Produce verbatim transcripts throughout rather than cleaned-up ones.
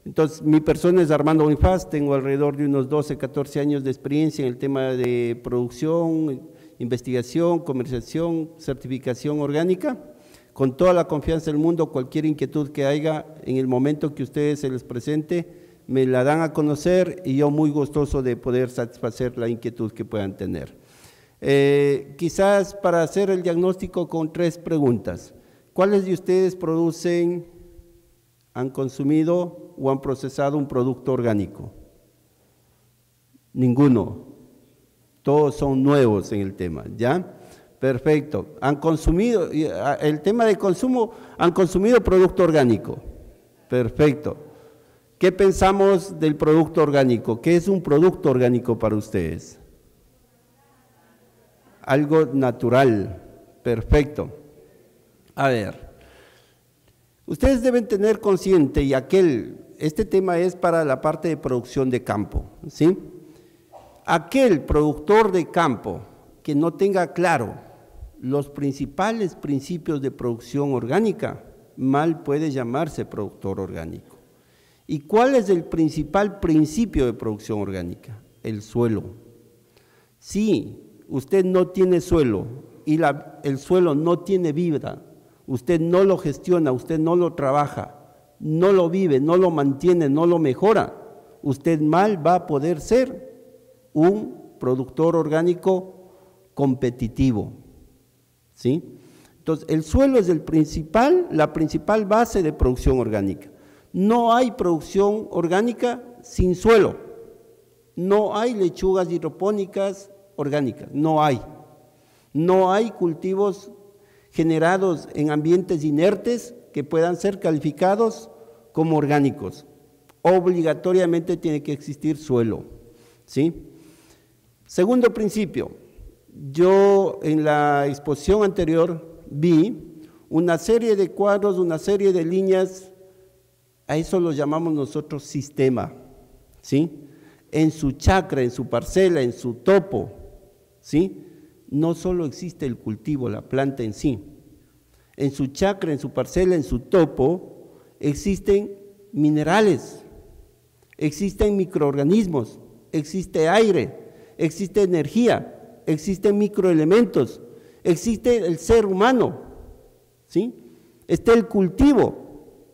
Entonces, mi persona es Armando Bonifaz, tengo alrededor de unos doce, catorce años de experiencia en el tema de producción, investigación, comercialización, certificación orgánica. Con toda la confianza del mundo, cualquier inquietud que haya, en el momento que ustedes se les presente, me la dan a conocer y yo muy gustoso de poder satisfacer la inquietud que puedan tener. Eh, quizás para hacer el diagnóstico con tres preguntas. ¿Cuáles de ustedes producen, han consumido o han procesado un producto orgánico? Ninguno. Todos son nuevos en el tema, ¿ya? Perfecto. ¿Han consumido, el tema de consumo, han consumido producto orgánico? Perfecto. ¿Qué pensamos del producto orgánico? ¿Qué es un producto orgánico para ustedes? Algo natural. Perfecto. A ver, ustedes deben tener consciente, y aquel, este tema es para la parte de producción de campo, ¿sí? Aquel productor de campo que no tenga claro los principales principios de producción orgánica, mal puede llamarse productor orgánico. ¿Y cuál es el principal principio de producción orgánica? El suelo. Si usted no tiene suelo y la, el suelo no tiene vida, usted no lo gestiona, usted no lo trabaja, no lo vive, no lo mantiene, no lo mejora, usted mal va a poder ser un productor orgánico competitivo, ¿sí? Entonces, el suelo es el principal, la principal base de producción orgánica. No hay producción orgánica sin suelo, no hay lechugas hidropónicas orgánicas, no hay. No hay cultivos generados en ambientes inertes que puedan ser calificados como orgánicos. Obligatoriamente tiene que existir suelo, ¿sí? Segundo principio, yo en la exposición anterior vi una serie de cuadros, una serie de líneas, a eso lo llamamos nosotros sistema, ¿sí? En su chacra, en su parcela, en su topo, ¿sí? No solo existe el cultivo, la planta en sí, en su chacra, en su parcela, en su topo, existen minerales, existen microorganismos, existe aire, existe energía, existen microelementos, existe el ser humano, ¿sí? Está el cultivo.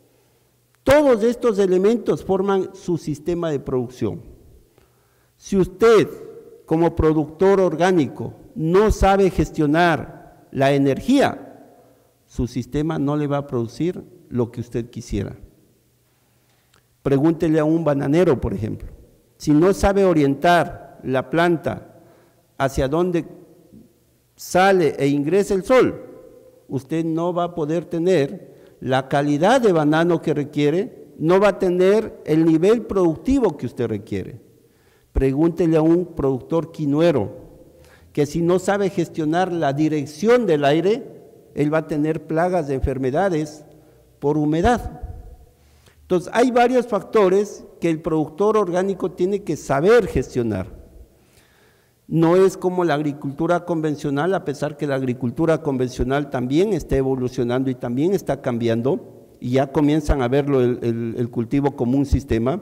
Todos estos elementos forman su sistema de producción. Si usted, como productor orgánico, no sabe gestionar la energía, su sistema no le va a producir lo que usted quisiera. Pregúntele a un bananero, por ejemplo, si no sabe orientar la planta hacia dónde sale e ingresa el sol, usted no va a poder tener la calidad de banano que requiere, no va a tener el nivel productivo que usted requiere. Pregúntele a un productor quinoero, que si no sabe gestionar la dirección del aire, él va a tener plagas de enfermedades por humedad. Entonces, hay varios factores que el productor orgánico tiene que saber gestionar. No es como la agricultura convencional, a pesar que la agricultura convencional también está evolucionando y también está cambiando, y ya comienzan a verlo el, el, el cultivo como un sistema,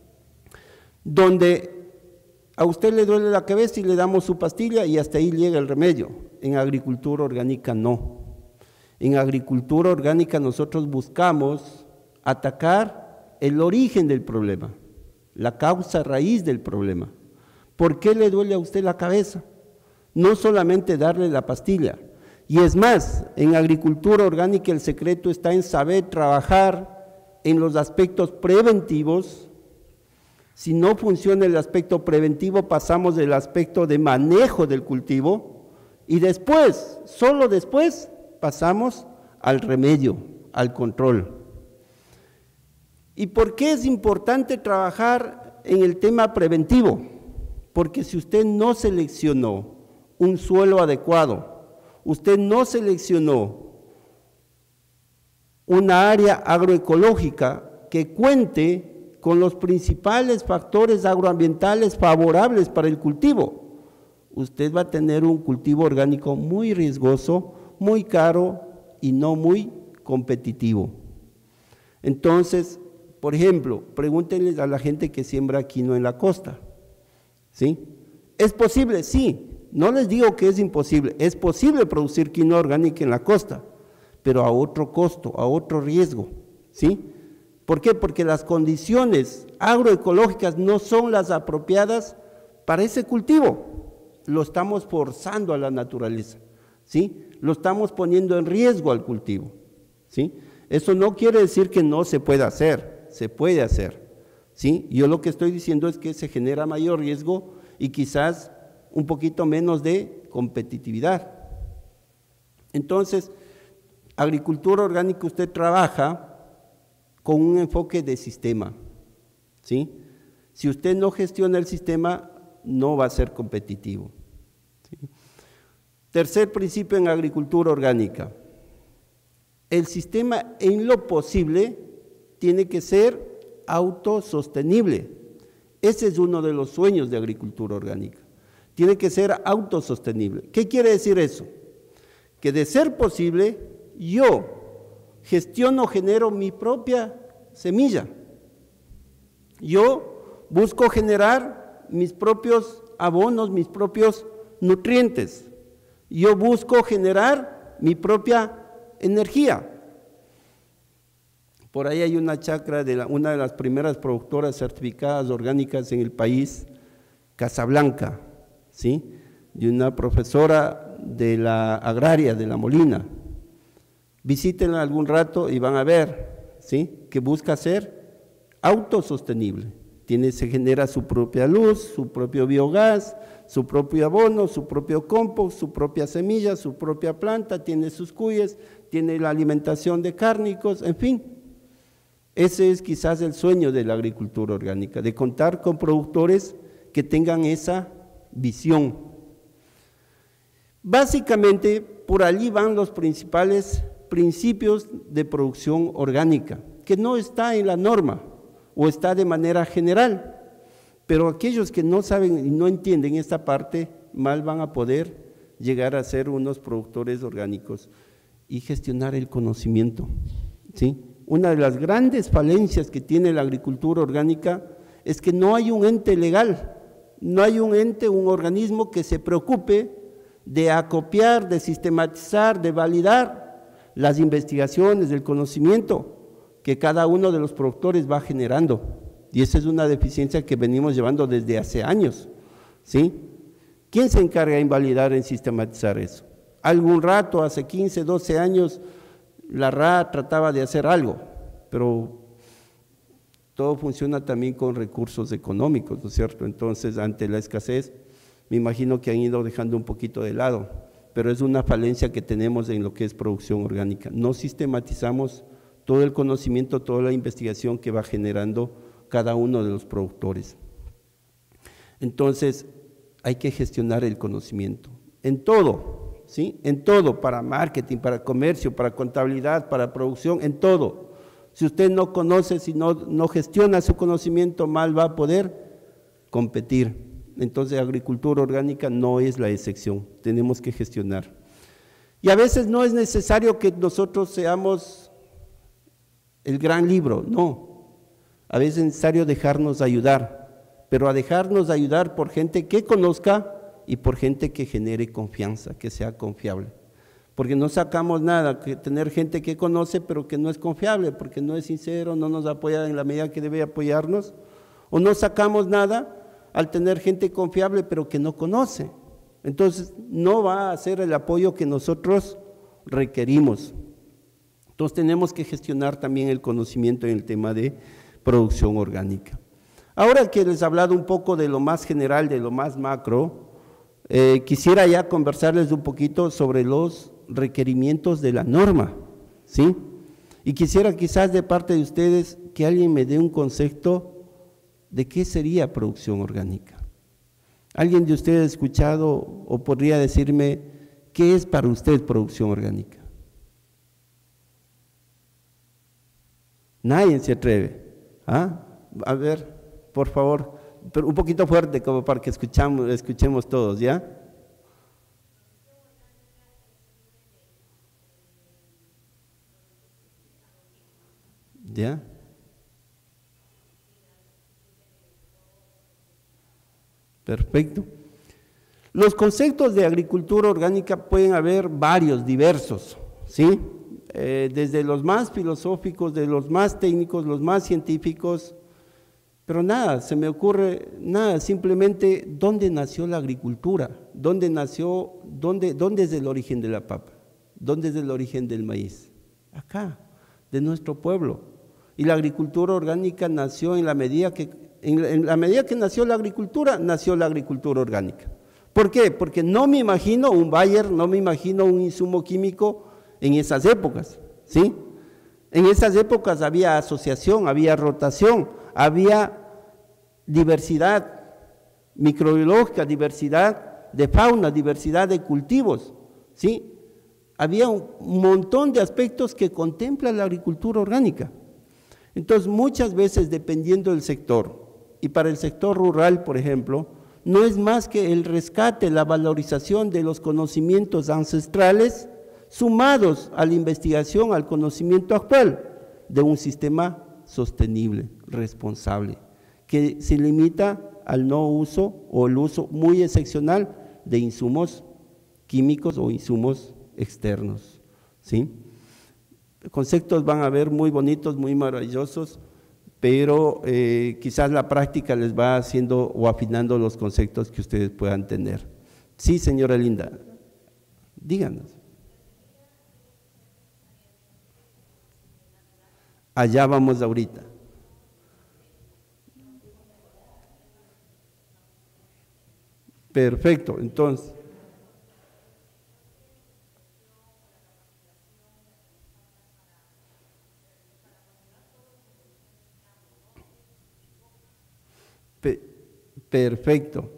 donde a usted le duele la cabeza y le damos su pastilla y hasta ahí llega el remedio. En agricultura orgánica no. En agricultura orgánica nosotros buscamos atacar el origen del problema, la causa raíz del problema. ¿Por qué le duele a usted la cabeza? No solamente darle la pastilla. Y es más, en agricultura orgánica el secreto está en saber trabajar en los aspectos preventivos. Si no funciona el aspecto preventivo, pasamos del aspecto de manejo del cultivo y después, solo después, pasamos al remedio, al control. ¿Y por qué es importante trabajar en el tema preventivo? Porque si usted no seleccionó un suelo adecuado, usted no seleccionó una área agroecológica que cuente con los principales factores agroambientales favorables para el cultivo, usted va a tener un cultivo orgánico muy riesgoso, muy caro y no muy competitivo. Entonces, Por ejemplo, pregúntenles a la gente que siembra quinoa en la costa, ¿sí? ¿Es posible? Sí, no les digo que es imposible, es posible producir quinoa orgánica en la costa, pero a otro costo, a otro riesgo, ¿sí? ¿Por qué? Porque las condiciones agroecológicas no son las apropiadas para ese cultivo, lo estamos forzando a la naturaleza, ¿sí? Lo estamos poniendo en riesgo al cultivo, ¿sí? Eso no quiere decir que no se pueda hacer, se puede hacer, ¿sí? Yo lo que estoy diciendo es que se genera mayor riesgo y quizás un poquito menos de competitividad. Entonces, agricultura orgánica usted trabaja con un enfoque de sistema, ¿sí? Si usted no gestiona el sistema, no va a ser competitivo, ¿sí? Tercer principio en agricultura orgánica, el sistema en lo posible tiene que ser autosostenible. Ese es uno de los sueños de agricultura orgánica. Tiene que ser autosostenible. ¿Qué quiere decir eso? Que de ser posible, yo gestiono, genero mi propia semilla. Yo busco generar mis propios abonos, mis propios nutrientes. Yo busco generar mi propia energía. Por ahí hay una chacra de la, una de las primeras productoras certificadas orgánicas en el país, Casablanca, ¿sí? De una profesora de la agraria de La Molina. Visítenla algún rato y van a ver, ¿sí? Que busca ser autosostenible. Tiene, se genera su propia luz, su propio biogás, su propio abono, su propio compost, su propia semilla, su propia planta, tiene sus cuyes, tiene la alimentación de cárnicos, en fin. Ese es quizás el sueño de la agricultura orgánica, de contar con productores que tengan esa visión. Básicamente, por allí van los principales principios de producción orgánica, que no está en la norma o está de manera general, pero aquellos que no saben y no entienden esta parte, mal van a poder llegar a ser unos productores orgánicos y gestionar el conocimiento, ¿sí? Una de las grandes falencias que tiene la agricultura orgánica es que no hay un ente legal, no hay un ente, un organismo que se preocupe de acopiar, de sistematizar, de validar las investigaciones, el conocimiento que cada uno de los productores va generando. Y esa es una deficiencia que venimos llevando desde hace años, ¿sí? ¿Quién se encarga en validar, en sistematizar eso? Algún rato, hace quince, doce años, la R A trataba de hacer algo, pero todo funciona también con recursos económicos, ¿no es cierto? Entonces, ante la escasez, me imagino que han ido dejando un poquito de lado, pero es una falencia que tenemos en lo que es producción orgánica. No sistematizamos todo el conocimiento, toda la investigación que va generando cada uno de los productores. Entonces, hay que gestionar el conocimiento, en todo, ¿sí? En todo, para marketing, para comercio, para contabilidad, para producción, en todo. Si usted no conoce, si no, no gestiona su conocimiento, mal va a poder competir. Entonces, agricultura orgánica no es la excepción, tenemos que gestionar. Y a veces no es necesario que nosotros seamos el gran libro, no. A veces es necesario dejarnos ayudar, pero a dejarnos ayudar por gente que conozca y por gente que genere confianza, que sea confiable. Porque no sacamos nada, que tener gente que conoce pero que no es confiable, porque no es sincero, no nos apoya en la medida que debe apoyarnos, o no sacamos nada al tener gente confiable pero que no conoce. Entonces no va a hacer el apoyo que nosotros requerimos. Entonces tenemos que gestionar también el conocimiento en el tema de producción orgánica. Ahora que les he hablado un poco de lo más general, de lo más macro, eh, quisiera ya conversarles un poquito sobre los requerimientos de la norma, ¿sí? Y quisiera quizás de parte de ustedes que alguien me dé un concepto de qué sería producción orgánica. ¿Alguien de ustedes ha escuchado o podría decirme qué es para usted producción orgánica? Nadie se atreve. ¿Ah? A ver, por favor, pero un poquito fuerte como para que escuchamos, escuchemos todos, ¿ya? ¿Ya? Perfecto. Los conceptos de agricultura orgánica pueden haber varios, diversos, ¿sí? Eh, desde los más filosóficos, de los más técnicos, los más científicos, pero nada, se me ocurre nada, simplemente dónde nació la agricultura, dónde nació, dónde, dónde es el origen de la papa, dónde es el origen del maíz, acá, de nuestro pueblo. Y la agricultura orgánica nació en la medida que, en, en la medida que nació la agricultura, nació la agricultura orgánica. ¿Por qué? Porque no me imagino un Bayer, no me imagino un insumo químico en esas épocas, ¿sí? En esas épocas había asociación, había rotación, había diversidad microbiológica, diversidad de fauna, diversidad de cultivos, ¿sí? Había un montón de aspectos que contempla la agricultura orgánica. Entonces, muchas veces, dependiendo del sector, y para el sector rural, por ejemplo, no es más que el rescate, la valorización de los conocimientos ancestrales sumados a la investigación, al conocimiento actual de un sistema sostenible, responsable, que se limita al no uso o el uso muy excepcional de insumos químicos o insumos externos, ¿sí? Conceptos van a ver muy bonitos, muy maravillosos, pero eh, quizás la práctica les va haciendo o afinando los conceptos que ustedes puedan tener. Sí, señora Linda, díganos. Allá vamos ahorita. Perfecto, entonces. Pe- perfecto.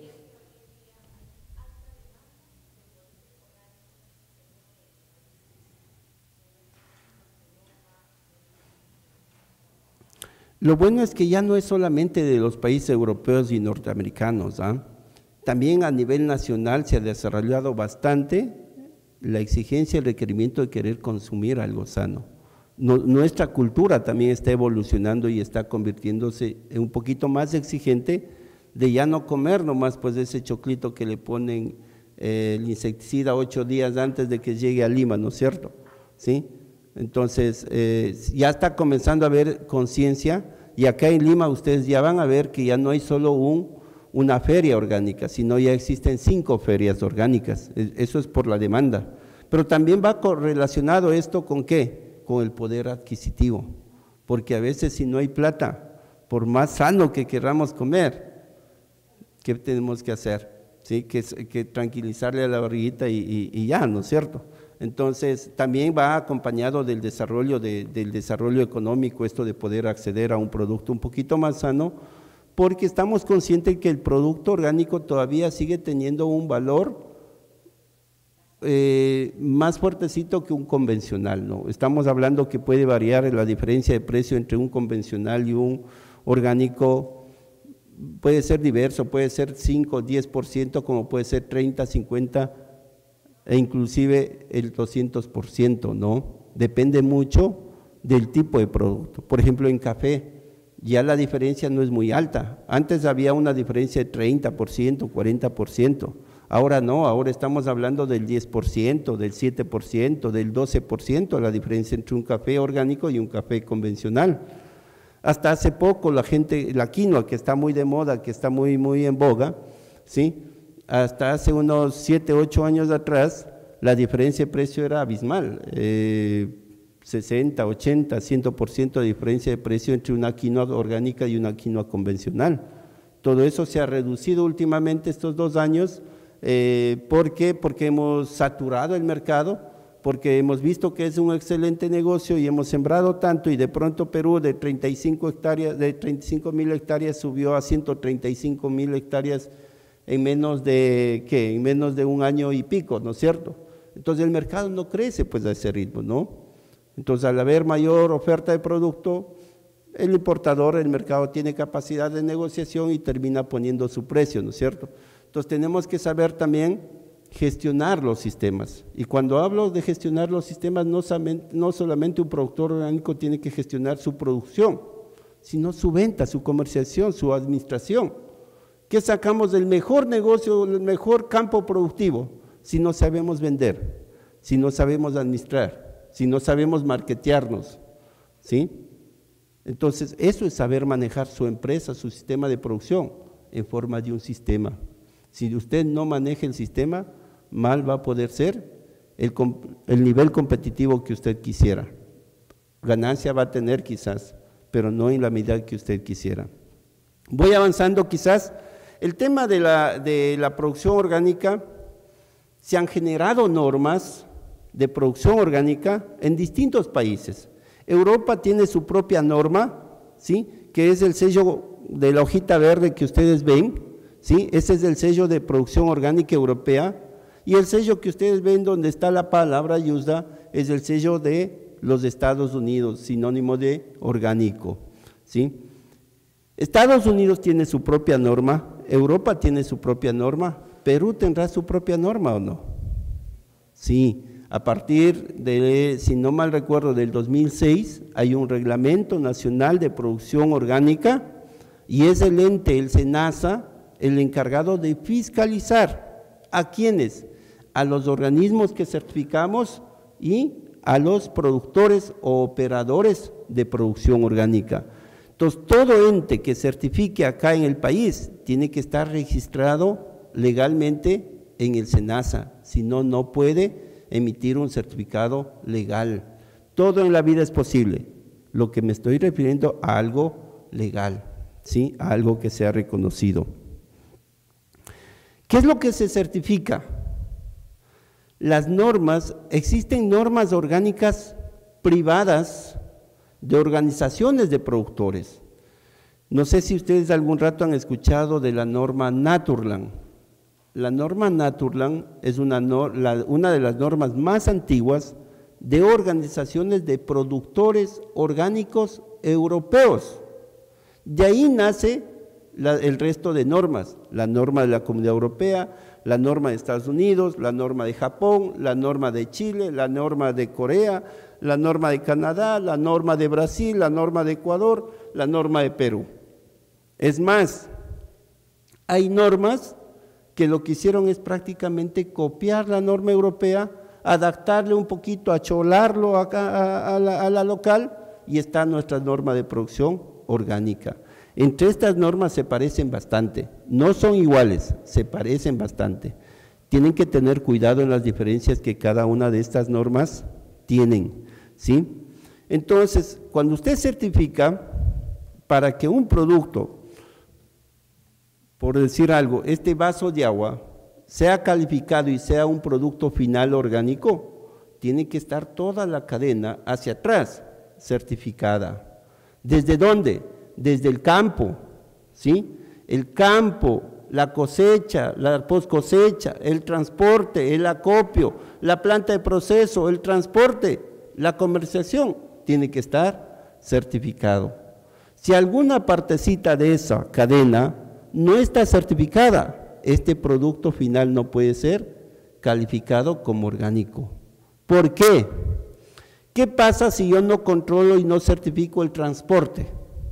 Lo bueno es que ya no es solamente de los países europeos y norteamericanos, ¿ah? También a nivel nacional se ha desarrollado bastante la exigencia y el requerimiento de querer consumir algo sano. No, nuestra cultura también está evolucionando y está convirtiéndose en un poquito más exigente de ya no comer nomás pues ese choclito que le ponen eh, el insecticida ocho días antes de que llegue a Lima, ¿no es cierto? ¿Sí? Entonces, eh, ya está comenzando a haber conciencia y acá en Lima ustedes ya van a ver que ya no hay solo un, una feria orgánica, sino ya existen cinco ferias orgánicas, eso es por la demanda. Pero también va correlacionado esto con ¿qué? Con el poder adquisitivo, porque a veces si no hay plata, por más sano que queramos comer, ¿qué tenemos que hacer? ¿Sí? Que, que tranquilizarle a la barriguita y, y, y ya, ¿no es cierto? Entonces, también va acompañado del desarrollo, de, del desarrollo económico, esto de poder acceder a un producto un poquito más sano, porque estamos conscientes que el producto orgánico todavía sigue teniendo un valor eh, más fuertecito que un convencional, ¿no? Estamos hablando que puede variar la diferencia de precio entre un convencional y un orgánico, puede ser diverso, puede ser cinco, diez por ciento, como puede ser treinta, cincuenta e inclusive el doscientos por ciento, ¿no? Depende mucho del tipo de producto. Por ejemplo, en café ya la diferencia no es muy alta. Antes había una diferencia de treinta por ciento, cuarenta por ciento. Ahora no, ahora estamos hablando del diez por ciento, del siete por ciento, del doce por ciento, la diferencia entre un café orgánico y un café convencional. Hasta hace poco la gente, la quinoa que está muy de moda, que está muy, muy en boga, ¿sí? Hasta hace unos siete, ocho años atrás, la diferencia de precio era abismal, eh, sesenta, ochenta, cien por ciento de diferencia de precio entre una quinoa orgánica y una quinoa convencional. Todo eso se ha reducido últimamente estos dos años, eh, ¿por qué? Porque hemos saturado el mercado, porque hemos visto que es un excelente negocio y hemos sembrado tanto y de pronto Perú de treinta y cinco hectáreas, de treinta y cinco mil hectáreas subió a ciento treinta y cinco mil hectáreas en menos de, ¿qué? En menos de un año y pico, ¿no es cierto? Entonces el mercado no crece pues a ese ritmo, ¿no? Entonces al haber mayor oferta de producto, el importador, el mercado tiene capacidad de negociación y termina poniendo su precio, ¿no es cierto? Entonces tenemos que saber también gestionar los sistemas. Y cuando hablo de gestionar los sistemas, no solamente, no solamente un productor orgánico tiene que gestionar su producción, sino su venta, su comercialización, su administración. ¿Qué sacamos del mejor negocio, del mejor campo productivo? Si no sabemos vender, si no sabemos administrar, si no sabemos marketearnos, ¿sí? Entonces, eso es saber manejar su empresa, su sistema de producción, en forma de un sistema. Si usted no maneja el sistema, mal va a poder ser el, el nivel competitivo que usted quisiera. Ganancia va a tener quizás, pero no en la medida que usted quisiera. Voy avanzando quizás. El tema de la, de la producción orgánica, se han generado normas de producción orgánica en distintos países. Europa tiene su propia norma, ¿sí?, que es el sello de la hojita verde que ustedes ven, ¿sí?, ese es el sello de producción orgánica europea, y el sello que ustedes ven donde está la palabra Yusda es el sello de los Estados Unidos, sinónimo de orgánico, ¿sí? Estados Unidos tiene su propia norma, Europa tiene su propia norma, ¿Perú tendrá su propia norma o no? Sí, a partir de, si no mal recuerdo, del dos mil seis, hay un reglamento nacional de producción orgánica y es el ente, el SENASA, el encargado de fiscalizar. ¿A quiénes? A los organismos que certificamos y a los productores o operadores de producción orgánica. Entonces, todo ente que certifique acá en el país tiene que estar registrado legalmente en el SENASA, si no, no puede emitir un certificado legal. Todo en la vida es posible, lo que me estoy refiriendo a algo legal, ¿sí?, a algo que sea reconocido. ¿Qué es lo que se certifica? Las normas, existen normas orgánicas privadas de organizaciones de productores. No sé si ustedes algún rato han escuchado de la norma Naturland. La norma Naturland es una, la, una de las normas más antiguas de organizaciones de productores orgánicos europeos. De ahí nace la, el resto de normas, la norma de la Comunidad Europea, la norma de Estados Unidos, la norma de Japón, la norma de Chile, la norma de Corea, la norma de Canadá, la norma de Brasil, la norma de Ecuador, la norma de Perú. Es más, hay normas que lo que hicieron es prácticamente copiar la norma europea, adaptarle un poquito, acholarlo acá a, a, la, a la local, y está nuestra norma de producción orgánica. Entre estas normas se parecen bastante, no son iguales, se parecen bastante. Tienen que tener cuidado en las diferencias que cada una de estas normas tienen, ¿sí? Entonces, cuando usted certifica, para que un producto, por decir algo, este vaso de agua sea calificado y sea un producto final orgánico, tiene que estar toda la cadena hacia atrás certificada. ¿Desde dónde? Desde el campo, ¿sí? El campo, la cosecha, la post cosecha, el transporte, el acopio, la planta de proceso, el transporte, la comercialización, tiene que estar certificado. Si alguna partecita de esa cadena no está certificada, este producto final no puede ser calificado como orgánico. ¿Por qué? ¿Qué pasa si yo no controlo y no certifico el transporte?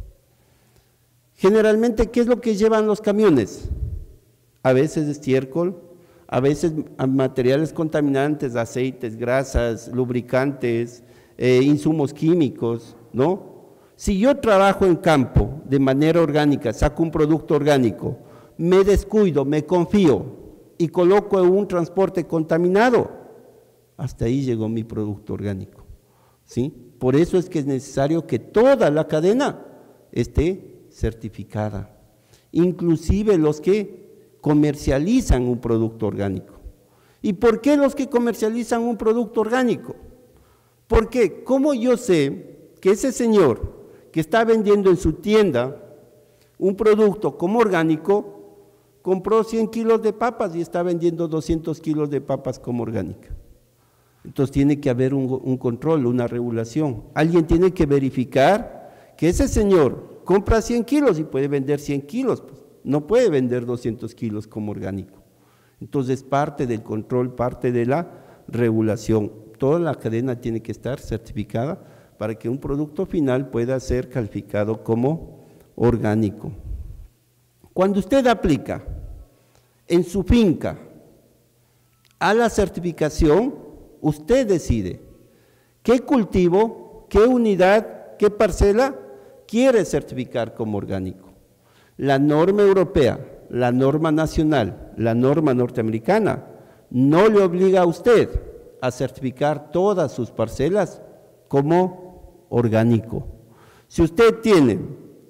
Generalmente, ¿qué es lo que llevan los camiones? A veces estiércol, a veces materiales contaminantes, aceites, grasas, lubricantes, eh, insumos químicos, ¿no? Si yo trabajo en campo de manera orgánica, saco un producto orgánico, me descuido, me confío y coloco un transporte contaminado, hasta ahí llegó mi producto orgánico, ¿sí? Por eso es que es necesario que toda la cadena esté certificada, inclusive los que comercializan un producto orgánico. ¿Y por qué los que comercializan un producto orgánico? Porque, ¿cómo yo sé que ese señor que está vendiendo en su tienda un producto como orgánico, compró cien kilos de papas y está vendiendo doscientos kilos de papas como orgánica? Entonces tiene que haber un, un control, una regulación. Alguien tiene que verificar que ese señor compra cien kilos y puede vender cien kilos, pues, no puede vender doscientos kilos como orgánico. Entonces parte del control, parte de la regulación. Toda la cadena tiene que estar certificada para que un producto final pueda ser calificado como orgánico. Cuando usted aplica en su finca a la certificación, usted decide qué cultivo, qué unidad, qué parcela quiere certificar como orgánico. La norma europea, la norma nacional, la norma norteamericana, no le obliga a usted a certificar todas sus parcelas como orgánico. Si usted tiene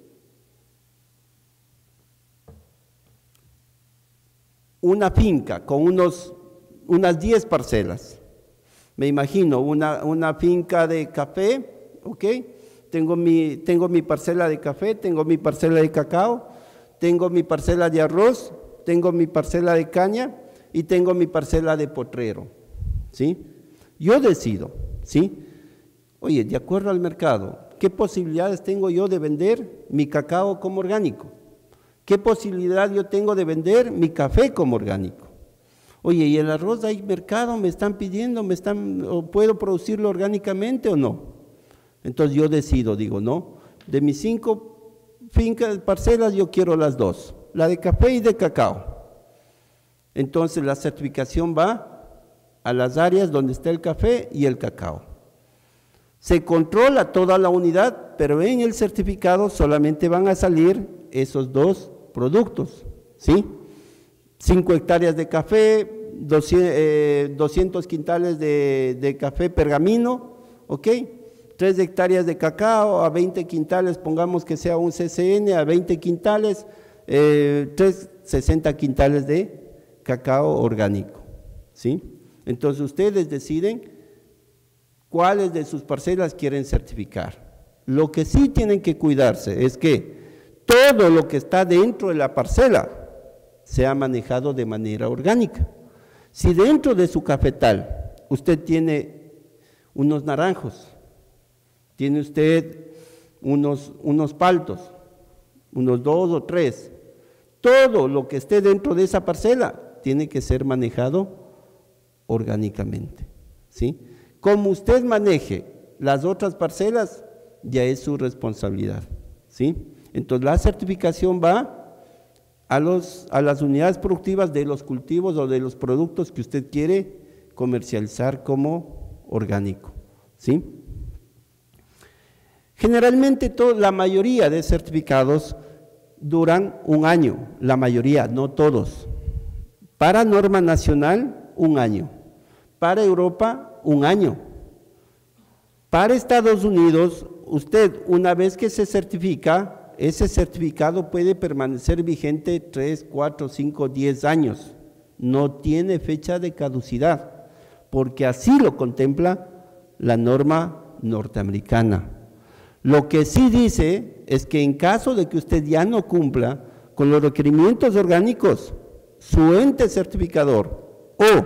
una finca con unos, unas diez parcelas, me imagino una, una finca de café, ¿ok? Tengo mi, tengo mi parcela de café, tengo mi parcela de cacao, tengo mi parcela de arroz, tengo mi parcela de caña y tengo mi parcela de potrero, ¿sí? Yo decido, ¿sí? Oye, de acuerdo al mercado, ¿qué posibilidades tengo yo de vender mi cacao como orgánico? ¿Qué posibilidad yo tengo de vender mi café como orgánico? Oye, ¿y el arroz hay mercado? ¿Me están pidiendo? ¿Me están, o puedo producirlo orgánicamente o no? Entonces yo decido, digo, no, de mis cinco fincas, parcelas, yo quiero las dos, la de café y de cacao. Entonces la certificación va a las áreas donde está el café y el cacao. Se controla toda la unidad, pero en el certificado solamente van a salir esos dos productos, ¿sí? Cinco hectáreas de café, doscientos, eh, doscientos quintales de, de café pergamino, ¿ok? Tres hectáreas de cacao a veinte quintales, pongamos que sea un C C N a veinte quintales, eh, tres, sesenta quintales de cacao orgánico, ¿sí? Entonces ustedes deciden cuáles de sus parcelas quieren certificar. Lo que sí tienen que cuidarse es que todo lo que está dentro de la parcela sea manejado de manera orgánica. Si dentro de su cafetal usted tiene unos naranjos, tiene usted unos, unos paltos, unos dos o tres, todo lo que esté dentro de esa parcela tiene que ser manejado orgánicamente, ¿sí? Como usted maneje las otras parcelas, ya es su responsabilidad, ¿sí? Entonces la certificación va a, los, a las unidades productivas de los cultivos o de los productos que usted quiere comercializar como orgánico, ¿sí? Generalmente todo, la mayoría de certificados duran un año, la mayoría, no todos. Para norma nacional, un año. Para Europa, un año. Para Estados Unidos, usted una vez que se certifica, ese certificado puede permanecer vigente tres, cuatro, cinco, diez años. No tiene fecha de caducidad, porque así lo contempla la norma norteamericana. Lo que sí dice es que en caso de que usted ya no cumpla con los requerimientos orgánicos, su ente certificador o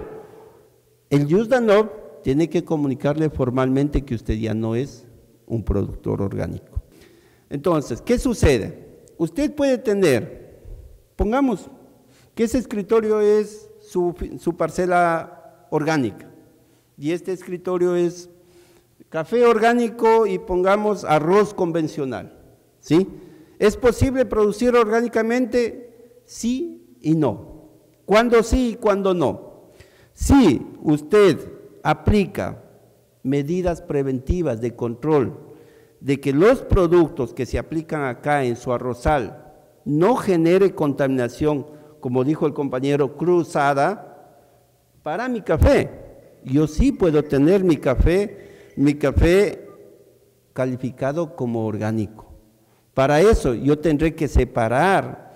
el Yuzdanov tiene que comunicarle formalmente que usted ya no es un productor orgánico. Entonces, ¿qué sucede? Usted puede tener, pongamos que ese escritorio es su, su parcela orgánica y este escritorio es café orgánico y pongamos arroz convencional, ¿sí? ¿Es posible producir orgánicamente? Sí y no. ¿Cuándo sí y cuándo no? Si usted aplica medidas preventivas de control de que los productos que se aplican acá en su arrozal no genere contaminación, como dijo el compañero, cruzada, para mi café, yo sí puedo tener mi café mi café calificado como orgánico. Para eso yo tendré que separar.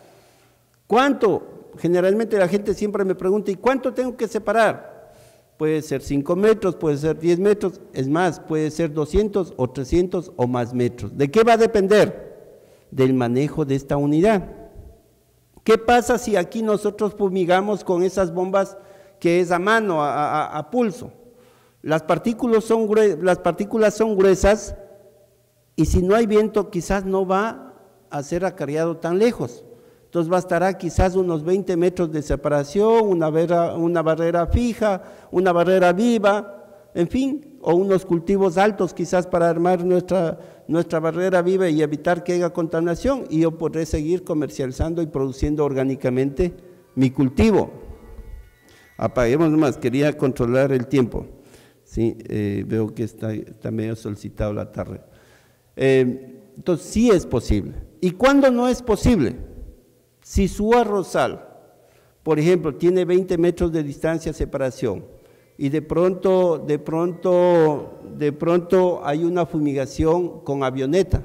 ¿Cuánto? Generalmente la gente siempre me pregunta, ¿y cuánto tengo que separar? Puede ser cinco metros, puede ser diez metros, es más, puede ser doscientos o trescientos o más metros. ¿De qué va a depender? Del manejo de esta unidad. ¿Qué pasa si aquí nosotros fumigamos con esas bombas que es a mano, a, a, a pulso? Las partículas, son las partículas son gruesas y si no hay viento quizás no va a ser acarreado tan lejos. Entonces bastará quizás unos veinte metros de separación, una barrera, una barrera fija, una barrera viva, en fin, o unos cultivos altos quizás para armar nuestra, nuestra barrera viva y evitar que haya contaminación, y yo podré seguir comercializando y produciendo orgánicamente mi cultivo. Apaguemos nomás, quería controlar el tiempo. Sí, eh, veo que está, está medio solicitado la tarde. Eh, entonces, sí es posible. ¿Y cuándo no es posible? Si su arrozal, por ejemplo, tiene veinte metros de distancia de separación y de pronto, de pronto, de pronto hay una fumigación con avioneta,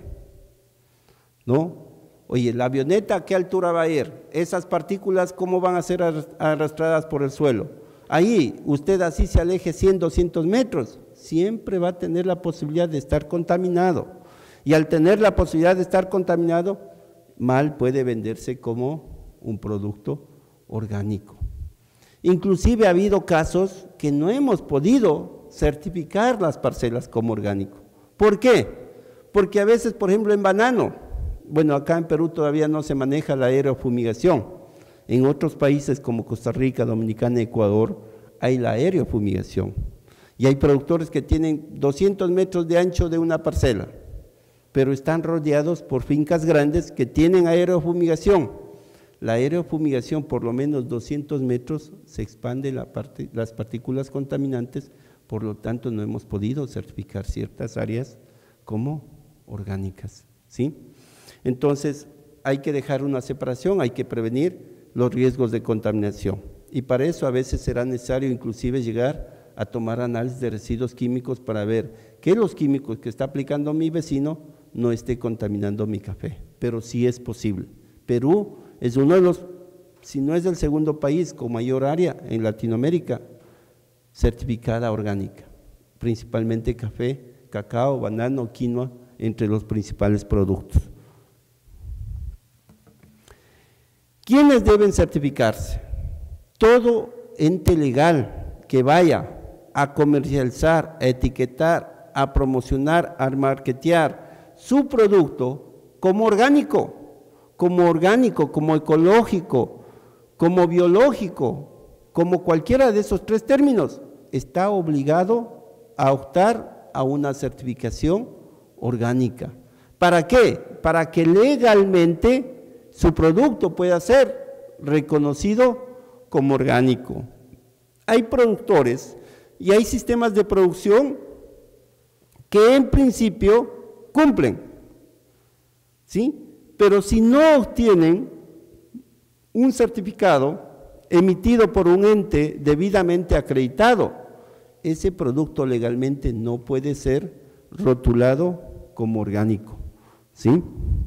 ¿no? Oye, ¿la avioneta a qué altura va a ir? Esas partículas, ¿cómo van a ser arrastradas por el suelo? Ahí, usted así se aleje cien, doscientos metros, siempre va a tener la posibilidad de estar contaminado. Y al tener la posibilidad de estar contaminado, mal puede venderse como un producto orgánico. Inclusive ha habido casos que no hemos podido certificar las parcelas como orgánico. ¿Por qué? Porque a veces, por ejemplo, en banano, bueno, acá en Perú todavía no se maneja la aerofumigación. En otros países como Costa Rica, Dominicana, Ecuador, hay la aerofumigación. Y hay productores que tienen doscientos metros de ancho de una parcela, pero están rodeados por fincas grandes que tienen aerofumigación. La aerofumigación, por lo menos doscientos metros, se expande la parte, las partículas contaminantes, por lo tanto no hemos podido certificar ciertas áreas como orgánicas, ¿sí? Entonces, hay que dejar una separación, hay que prevenir los riesgos de contaminación. Y para eso a veces será necesario inclusive llegar a tomar análisis de residuos químicos para ver que los químicos que está aplicando mi vecino no esté contaminando mi café, pero sí es posible. Perú es uno de los, si no es el segundo país con mayor área en Latinoamérica certificada orgánica, principalmente café, cacao, banano, quinoa, entre los principales productos. ¿Quiénes deben certificarse? Todo ente legal que vaya a comercializar, a etiquetar, a promocionar, a marketear su producto como orgánico, como orgánico, como ecológico, como biológico, como cualquiera de esos tres términos, está obligado a optar a una certificación orgánica. ¿Para qué? Para que legalmente su producto pueda ser reconocido como orgánico. Hay productores y hay sistemas de producción que en principio cumplen, ¿sí? Pero si no obtienen un certificado emitido por un ente debidamente acreditado, ese producto legalmente no puede ser rotulado como orgánico, ¿sí?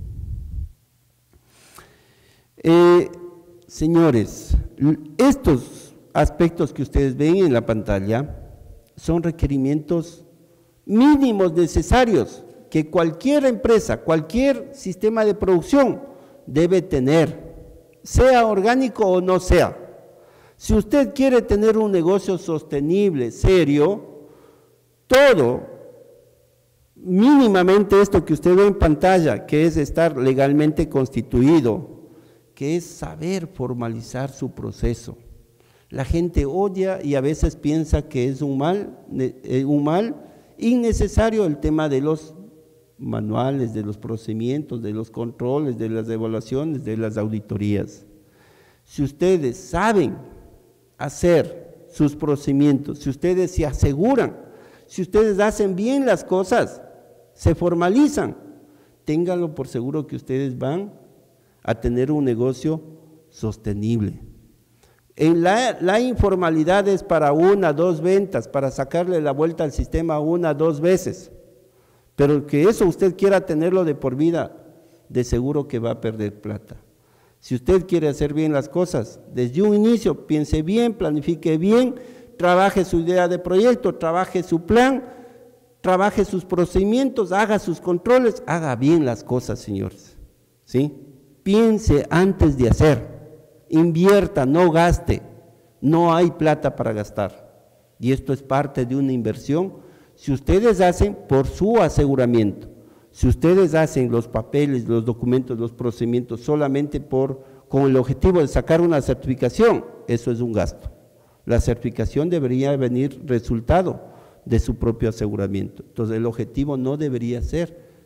Eh, señores, estos aspectos que ustedes ven en la pantalla son requerimientos mínimos necesarios que cualquier empresa, cualquier sistema de producción debe tener, sea orgánico o no sea. Si usted quiere tener un negocio sostenible, serio, todo, mínimamente esto que usted ve en pantalla, que es estar legalmente constituido, que es saber formalizar su proceso. La gente odia y a veces piensa que es un mal, un mal innecesario el tema de los manuales, de los procedimientos, de los controles, de las evaluaciones, de las auditorías. Si ustedes saben hacer sus procedimientos, si ustedes se aseguran, si ustedes hacen bien las cosas, se formalizan, ténganlo por seguro que ustedes van a tener un negocio sostenible. En la, la informalidad es para una, dos ventas, para sacarle la vuelta al sistema una, dos veces, pero que eso usted quiera tenerlo de por vida, de seguro que va a perder plata. Si usted quiere hacer bien las cosas, desde un inicio, piense bien, planifique bien, trabaje su idea de proyecto, trabaje su plan, trabaje sus procedimientos, haga sus controles, haga bien las cosas, señores, ¿sí? Piense antes de hacer, invierta, no gaste, no hay plata para gastar, y esto es parte de una inversión. Si ustedes hacen por su aseguramiento, si ustedes hacen los papeles, los documentos, los procedimientos solamente por, con el objetivo de sacar una certificación, eso es un gasto. La certificación debería venir resultado de su propio aseguramiento. Entonces el objetivo no debería ser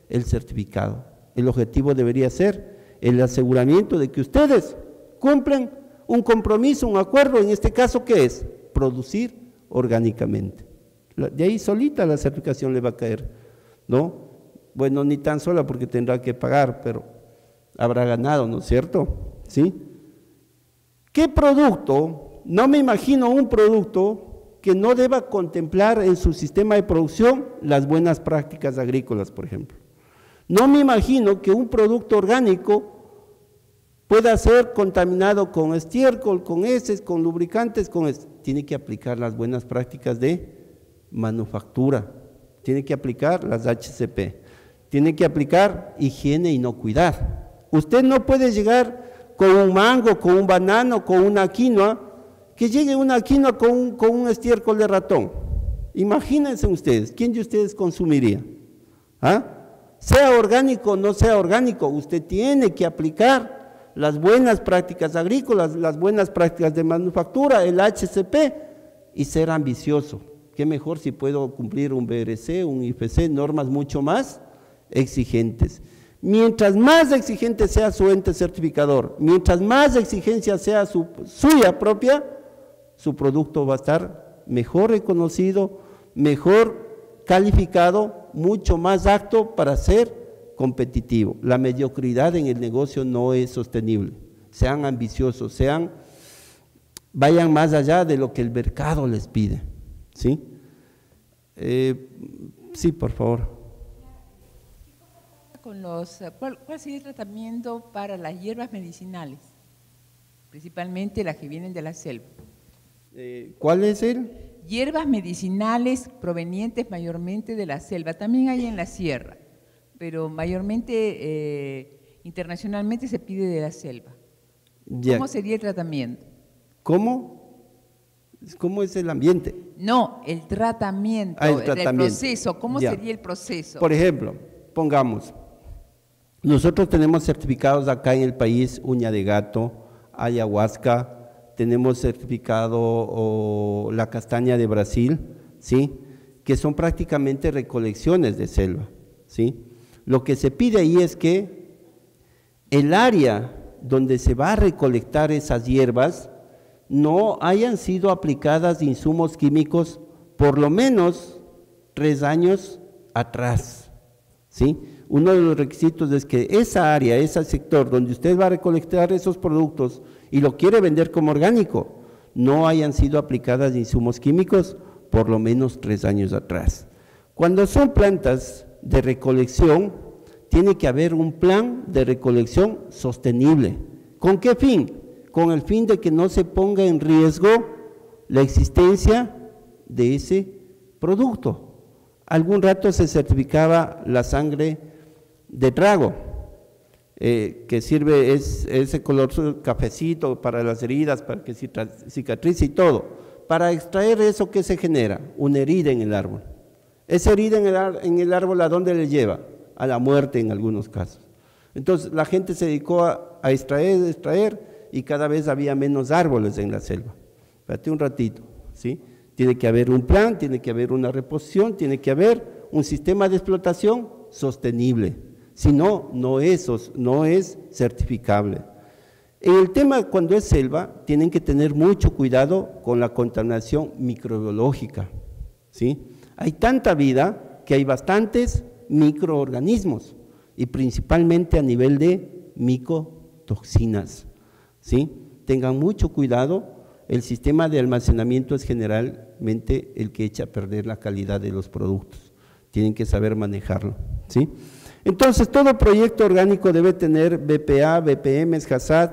el certificado. El objetivo debería ser el aseguramiento de que ustedes cumplen un compromiso, un acuerdo, en este caso, ¿qué es? Producir orgánicamente. De ahí solita la certificación le va a caer, ¿no? Bueno, ni tan sola porque tendrá que pagar, pero habrá ganado, ¿no es cierto? ¿Sí? ¿Qué producto? No me imagino un producto que no deba contemplar en su sistema de producción las buenas prácticas agrícolas, por ejemplo. No me imagino que un producto orgánico pueda ser contaminado con estiércol, con heces, con lubricantes, con es... tiene que aplicar las buenas prácticas de manufactura, tiene que aplicar las H C P, tiene que aplicar higiene e inocuidad. Usted no puede llegar con un mango, con un banano, con una quinoa, que llegue una quinoa con un, con un estiércol de ratón. Imagínense ustedes, ¿quién de ustedes consumiría? ¿Ah? Sea orgánico o no sea orgánico, usted tiene que aplicar las buenas prácticas agrícolas, las buenas prácticas de manufactura, el H C P, y ser ambicioso. Qué mejor si puedo cumplir un B R C, un I F C, normas mucho más exigentes. Mientras más exigente sea su ente certificador, mientras más exigencia sea su, suya propia, su producto va a estar mejor reconocido, mejor calificado, mucho más apto para ser competitivo. La mediocridad en el negocio no es sostenible. Sean ambiciosos, sean, vayan más allá de lo que el mercado les pide. ¿Sí? Eh, sí, por favor. Con los, ¿cuál, ¿Cuál sería el tratamiento para las hierbas medicinales? Principalmente las que vienen de la selva. Eh, ¿Cuál es el? Hierbas medicinales provenientes mayormente de la selva. También hay en la sierra, pero mayormente, eh, internacionalmente se pide de la selva. Ya. ¿Cómo sería el tratamiento? ¿Cómo? ¿Cómo es el ambiente? No, el tratamiento, ah, el, tratamiento. el proceso. ¿Cómo ya. sería el proceso? Por ejemplo, pongamos, nosotros tenemos certificados acá en el país, uña de gato, ayahuasca, tenemos certificado o, la castaña de Brasil, ¿sí? Que son prácticamente recolecciones de selva, ¿sí? Lo que se pide ahí es que el área donde se va a recolectar esas hierbas no hayan sido aplicadas insumos químicos por lo menos tres años atrás, ¿sí? Uno de los requisitos es que esa área, ese sector donde usted va a recolectar esos productos y lo quiere vender como orgánico, no hayan sido aplicadas insumos químicos por lo menos tres años atrás. Cuando son plantas de recolección, tiene que haber un plan de recolección sostenible. ¿Con qué fin? Con el fin de que no se ponga en riesgo la existencia de ese producto. Algún rato se certificaba la sangre de trago, eh, que sirve, es ese color cafecito para las heridas, para que cicatrice y todo. Para extraer eso, ¿qué se genera? Una herida en el árbol. Esa herida en el, en el árbol, ¿a dónde le lleva? A la muerte en algunos casos. Entonces la gente se dedicó a, a extraer, a extraer, y cada vez había menos árboles en la selva. Espérate un ratito, ¿sí? Tiene que haber un plan, tiene que haber una reposición, tiene que haber un sistema de explotación sostenible. Si no, no es, no es certificable. En el tema, cuando es selva, tienen que tener mucho cuidado con la contaminación microbiológica, ¿sí? Hay tanta vida que hay bastantes microorganismos, y principalmente a nivel de micotoxinas, ¿sí? Tengan mucho cuidado, el sistema de almacenamiento es generalmente el que echa a perder la calidad de los productos, tienen que saber manejarlo, ¿sí? Entonces, todo proyecto orgánico debe tener B P A, B P M, Hazard.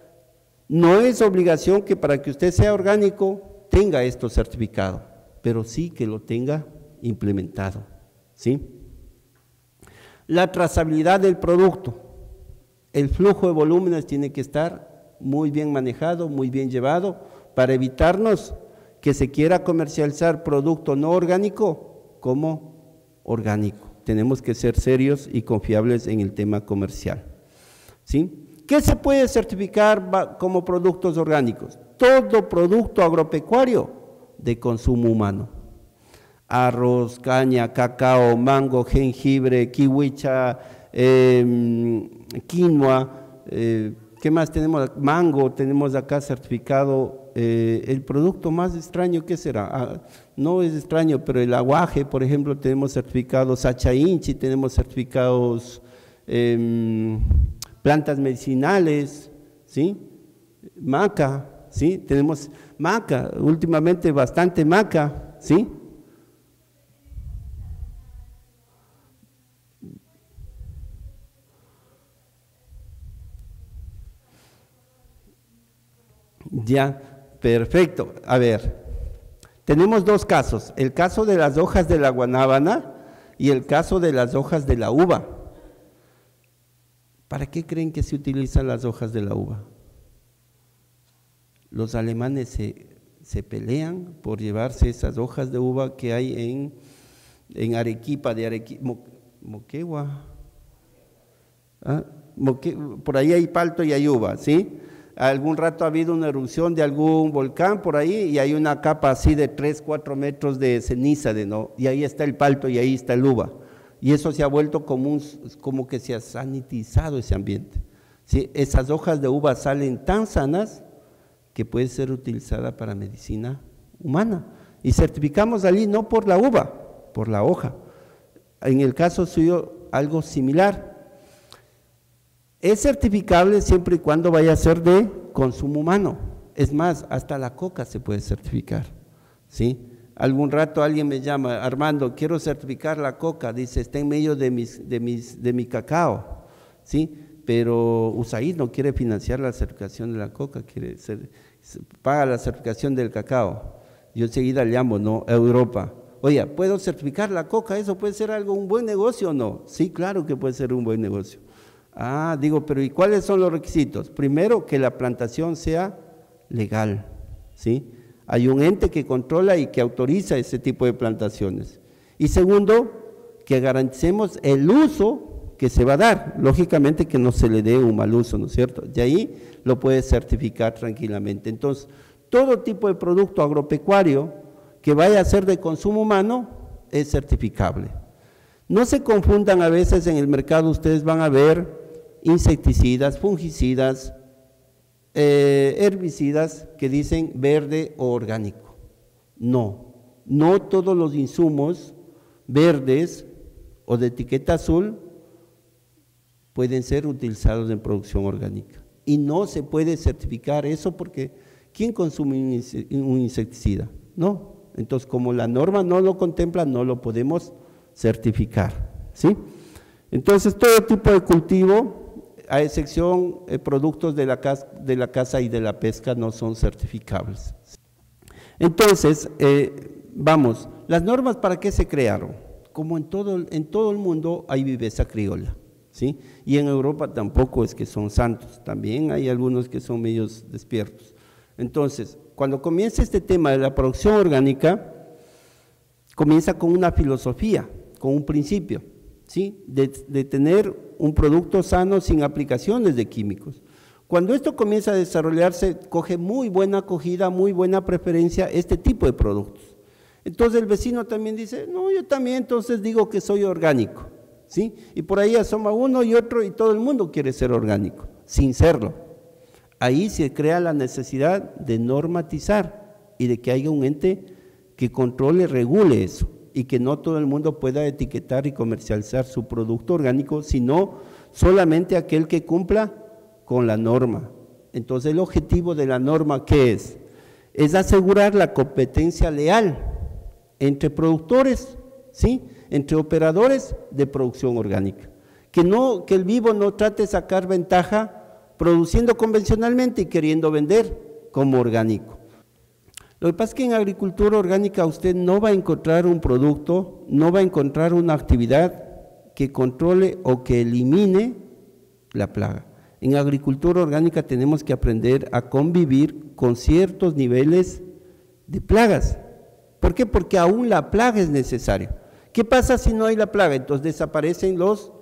No es obligación que para que usted sea orgánico tenga esto certificado, pero sí que lo tenga implementado, ¿sí? La trazabilidad del producto, el flujo de volúmenes tiene que estar muy bien manejado, muy bien llevado, para evitarnos que se quiera comercializar producto no orgánico como orgánico. Tenemos que ser serios y confiables en el tema comercial, ¿sí? ¿Qué se puede certificar como productos orgánicos? Todo producto agropecuario de consumo humano. arroz, caña, cacao, mango, jengibre, kiwicha, eh, quinoa, eh, ¿qué más tenemos? Mango, tenemos acá certificado, eh, el producto más extraño, ¿qué será? Ah, no es extraño, pero el aguaje, por ejemplo, tenemos certificados Sacha Inchi, tenemos certificados eh, plantas medicinales, ¿sí? Maca, ¿sí? Tenemos maca, últimamente bastante maca, ¿sí? Ya, perfecto. A ver, tenemos dos casos, el caso de las hojas de la guanábana y el caso de las hojas de la uva. ¿Para qué creen que se utilizan las hojas de la uva? Los alemanes se, se pelean por llevarse esas hojas de uva que hay en, en Arequipa, de Arequipa, Mo, Moquegua, ¿ah? Moque, por ahí hay palto y hay uva, ¿sí? Algún rato ha habido una erupción de algún volcán por ahí y hay una capa así de tres, cuatro metros de ceniza, de, ¿no? Y ahí está el palto y ahí está el uva. Y eso se ha vuelto como, un, como que se ha sanitizado ese ambiente, ¿sí? Esas hojas de uva salen tan sanas que puede ser utilizada para medicina humana. Y certificamos allí no por la uva, por la hoja. En el caso suyo, algo similar. Es certificable siempre y cuando vaya a ser de consumo humano. Es más, hasta la coca se puede certificar, ¿sí? Algún rato alguien me llama, Armando, quiero certificar la coca, dice, está en medio de, mis, de, mis, de mi cacao, ¿sí? Pero U S A I D no quiere financiar la certificación de la coca, quiere ser, paga la certificación del cacao. Yo enseguida llamo, ¿no? A Europa. Oye, ¿puedo certificar la coca? ¿Eso puede ser algo, un buen negocio o no? Sí, claro que puede ser un buen negocio. Ah, digo, pero ¿y cuáles son los requisitos? Primero, que la plantación sea legal, ¿sí? Hay un ente que controla y que autoriza ese tipo de plantaciones. Y segundo, que garanticemos el uso que se va a dar, lógicamente que no se le dé un mal uso, ¿no es cierto? De ahí lo puede certificar tranquilamente. Entonces, todo tipo de producto agropecuario que vaya a ser de consumo humano es certificable. No se confundan, a veces en el mercado ustedes van a ver insecticidas, fungicidas, eh, herbicidas que dicen verde o orgánico. No, no todos los insumos verdes o de etiqueta azul pueden ser utilizados en producción orgánica. Y no se puede certificar eso porque ¿quién consume un insecticida? No, entonces como la norma no lo contempla, no lo podemos certificar, ¿sí? Entonces todo tipo de cultivo, a excepción de eh, productos de la, casa, de la caza y de la pesca, no son certificables. Entonces, eh, vamos, las normas ¿para qué se crearon? Como en todo, en todo el mundo hay viveza criolla, ¿sí? Y en Europa tampoco es que son santos, también hay algunos que son medios despiertos. Entonces, cuando comienza este tema de la producción orgánica, comienza con una filosofía, con un principio, ¿sí? De, de tener un producto sano sin aplicaciones de químicos. Cuando esto comienza a desarrollarse, coge muy buena acogida, muy buena preferencia este tipo de productos. Entonces el vecino también dice, no, yo también entonces digo que soy orgánico, ¿sí? Y por ahí asoma uno y otro y todo el mundo quiere ser orgánico, sin serlo. Ahí se crea la necesidad de normatizar y de que haya un ente que controle, regule eso, y que no todo el mundo pueda etiquetar y comercializar su producto orgánico, sino solamente aquel que cumpla con la norma. Entonces el objetivo de la norma, ¿qué es? Es asegurar la competencia leal entre productores, ¿sí? Entre operadores de producción orgánica. Que, no, que el vivo no trate de sacar ventaja produciendo convencionalmente y queriendo vender como orgánico. Lo que pasa es que en agricultura orgánica usted no va a encontrar un producto, no va a encontrar una actividad que controle o que elimine la plaga. En agricultura orgánica tenemos que aprender a convivir con ciertos niveles de plagas. ¿Por qué? Porque aún la plaga es necesaria. ¿Qué pasa si no hay la plaga? Entonces desaparecen los,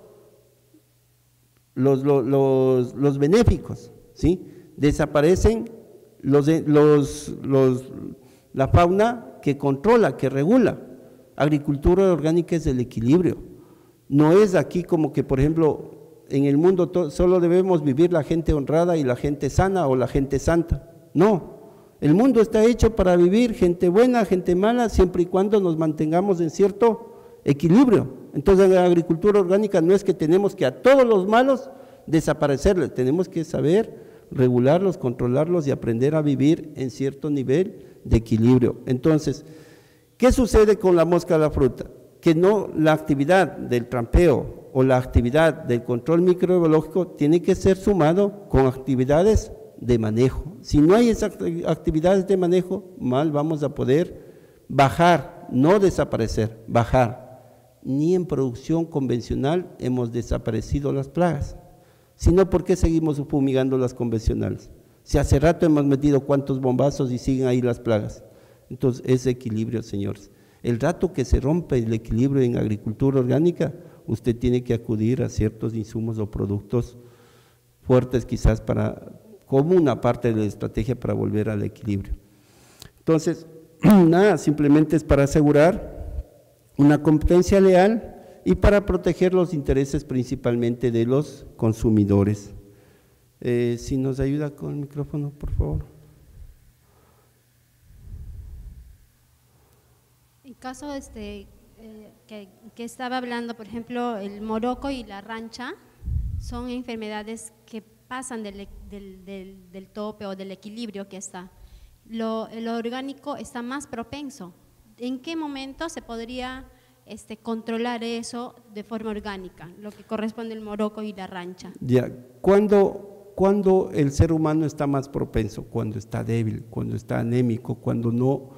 los, los, los, los benéficos, ¿sí? Desaparecen Los, los, los, la fauna que controla, que regula. Agricultura orgánica es el equilibrio. No es aquí como que, por ejemplo, en el mundo solo debemos vivir la gente honrada y la gente sana o la gente santa. No, el mundo está hecho para vivir gente buena, gente mala, siempre y cuando nos mantengamos en cierto equilibrio. Entonces, en la agricultura orgánica no es que tenemos que a todos los malos desaparecerles, tenemos que saber regularlos, controlarlos y aprender a vivir en cierto nivel de equilibrio. Entonces, ¿qué sucede con la mosca de la fruta? Que no la actividad del trampeo o la actividad del control microbiológico tiene que ser sumado con actividades de manejo. Si no hay esas actividades de manejo, mal vamos a poder bajar, no desaparecer, bajar. Ni en producción convencional hemos desaparecido las plagas, sino ¿por qué seguimos fumigando las convencionales? Si hace rato hemos metido cuantos bombazos y siguen ahí las plagas. Entonces, ese equilibrio, señores. El rato que se rompe el equilibrio en agricultura orgánica, usted tiene que acudir a ciertos insumos o productos fuertes quizás para, como una parte de la estrategia para volver al equilibrio. Entonces, nada, simplemente es para asegurar una competencia leal y para proteger los intereses principalmente de los consumidores. Eh, si nos ayuda con el micrófono, por favor. En caso este, eh, que, que estaba hablando, por ejemplo, el moroco y la rancha son enfermedades que pasan del, del, del, del tope o del equilibrio que está. Lo, lo orgánico está más propenso. ¿En qué momento se podría este, controlar eso de forma orgánica, lo que corresponde al moroco y la rancha? Ya, ¿cuándo, cuando el ser humano está más propenso? Cuando está débil, cuando está anémico, cuando no…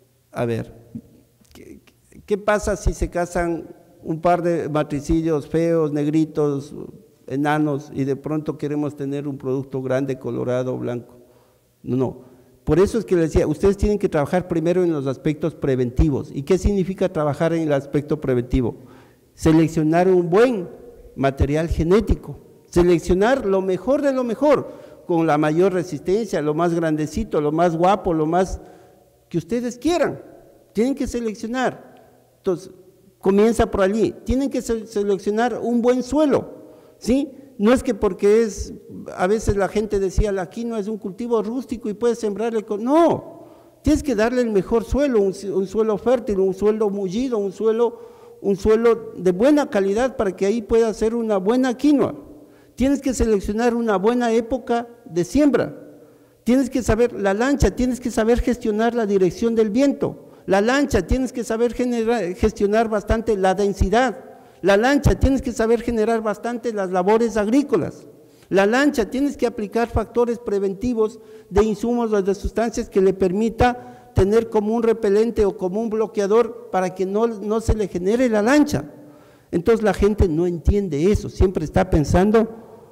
A ver, ¿qué, qué pasa si se casan un par de matricillos feos, negritos, enanos, y de pronto queremos tener un producto grande, colorado, blanco? No, no. Por eso es que les decía, ustedes tienen que trabajar primero en los aspectos preventivos. ¿Y qué significa trabajar en el aspecto preventivo? Seleccionar un buen material genético, seleccionar lo mejor de lo mejor, con la mayor resistencia, lo más grandecito, lo más guapo, lo más que ustedes quieran. Tienen que seleccionar. Entonces, comienza por allí. Tienen que seleccionar un buen suelo, ¿sí? No es que porque es, a veces la gente decía, la quinoa es un cultivo rústico y puedes sembrarle con… No, tienes que darle el mejor suelo, un, un suelo fértil, un suelo mullido, un suelo, un suelo de buena calidad para que ahí pueda hacer una buena quinoa. Tienes que seleccionar una buena época de siembra. Tienes que saber la lancha, tienes que saber gestionar la dirección del viento. La lancha, tienes que saber generar, gestionar bastante la densidad. La lancha, tienes que saber generar bastante las labores agrícolas. La lancha, tienes que aplicar factores preventivos de insumos o de sustancias que le permita tener como un repelente o como un bloqueador para que no, no se le genere la lancha. Entonces la gente no entiende eso, siempre está pensando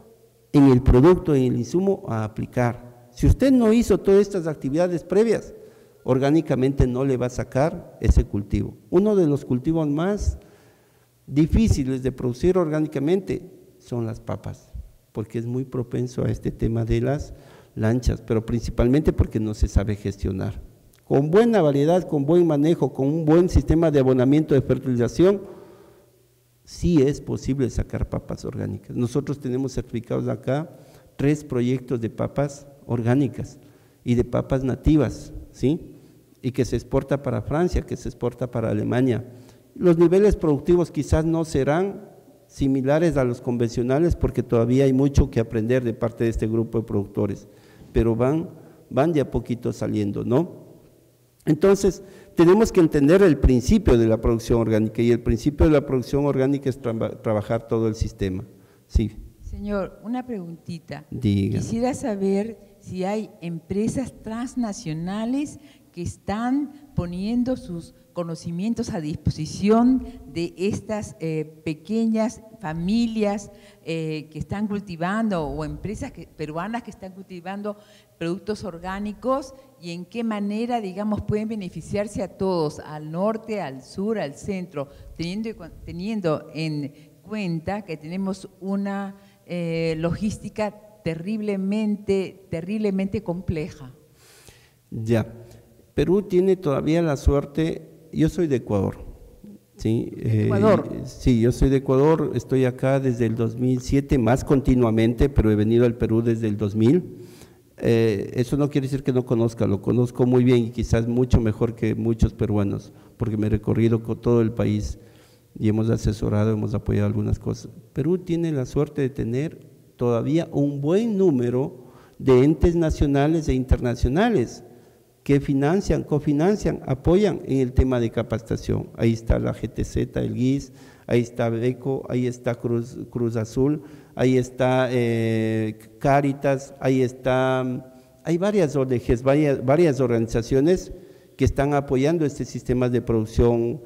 en el producto, en el insumo a aplicar. Si usted no hizo todas estas actividades previas, orgánicamente no le va a sacar ese cultivo. Uno de los cultivos más difíciles de producir orgánicamente son las papas, porque es muy propenso a este tema de las lanchas, pero principalmente porque no se sabe gestionar. Con buena variedad, con buen manejo, con un buen sistema de abonamiento de fertilización, sí es posible sacar papas orgánicas. Nosotros tenemos certificados acá tres proyectos de papas orgánicas y de papas nativas, ¿sí? Y que se exporta para Francia, que se exporta para Alemania. Los niveles productivos quizás no serán similares a los convencionales porque todavía hay mucho que aprender de parte de este grupo de productores, pero van, van de a poquito saliendo, ¿no? Entonces, tenemos que entender el principio de la producción orgánica y el principio de la producción orgánica es tra- trabajar todo el sistema. Sí. Señor, una preguntita. Diga. Quisiera saber si hay empresas transnacionales que están poniendo sus conocimientos a disposición de estas eh, pequeñas familias eh, que están cultivando o empresas que, peruanas que están cultivando productos orgánicos y en qué manera, digamos, pueden beneficiarse a todos, al norte, al sur, al centro, teniendo, teniendo en cuenta que tenemos una eh, logística terriblemente, terriblemente compleja. Ya, Perú tiene todavía la suerte. Yo soy de Ecuador, Sí, ¿De Ecuador? Eh, sí, yo soy de Ecuador, estoy acá desde el dos mil siete, más continuamente, pero he venido al Perú desde el dos mil. Eh, eso no quiere decir que no conozca, lo conozco muy bien y quizás mucho mejor que muchos peruanos, porque me he recorrido con todo el país y hemos asesorado, hemos apoyado algunas cosas. Perú tiene la suerte de tener todavía un buen número de entes nacionales e internacionales que financian, cofinancian, apoyan en el tema de capacitación. Ahí está la G T Z, el G I S, ahí está BECO, ahí está Cruz, Cruz Azul, ahí está eh, Cáritas, ahí está, hay varias O N Ges, varias, varias organizaciones que están apoyando este sistema de producción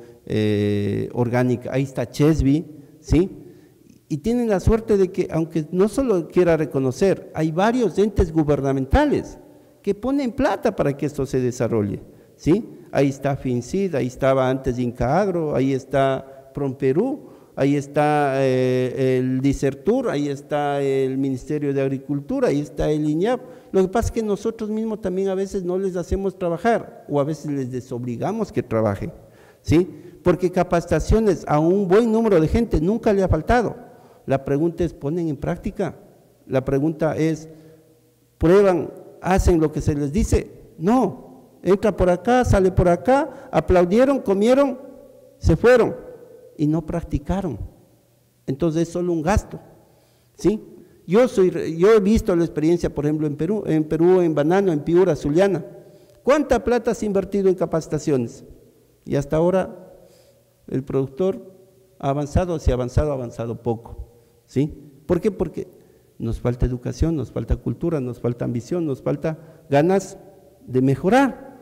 eh, orgánica. Ahí está Chesby, ¿sí? Y tienen la suerte de que, aunque no solo quiera reconocer, hay varios entes gubernamentales que ponen plata para que esto se desarrolle, ¿sí? Ahí está FINCID, ahí estaba antes INCAAGRO, ahí está PROMPERÚ, ahí está eh, el DICERTUR, ahí está el Ministerio de Agricultura, ahí está el INIAP. Lo que pasa es que nosotros mismos también a veces no les hacemos trabajar o a veces les desobligamos que trabajen, ¿sí? Porque capacitaciones a un buen número de gente nunca le ha faltado. La pregunta es, ¿ponen en práctica? La pregunta es, ¿prueban, hacen lo que se les dice? No, entra por acá, sale por acá, aplaudieron, comieron, se fueron y no practicaron. Entonces es solo un gasto, ¿sí? Yo, soy, yo he visto la experiencia, por ejemplo, en Perú, en Perú, en Banano, en Piura, Zuliana. ¿Cuánta plata se ha invertido en capacitaciones? Y hasta ahora el productor ha avanzado, si ha avanzado, ha avanzado poco, ¿sí? ¿Por qué? Porque nos falta educación, nos falta cultura, nos falta ambición, nos falta ganas de mejorar.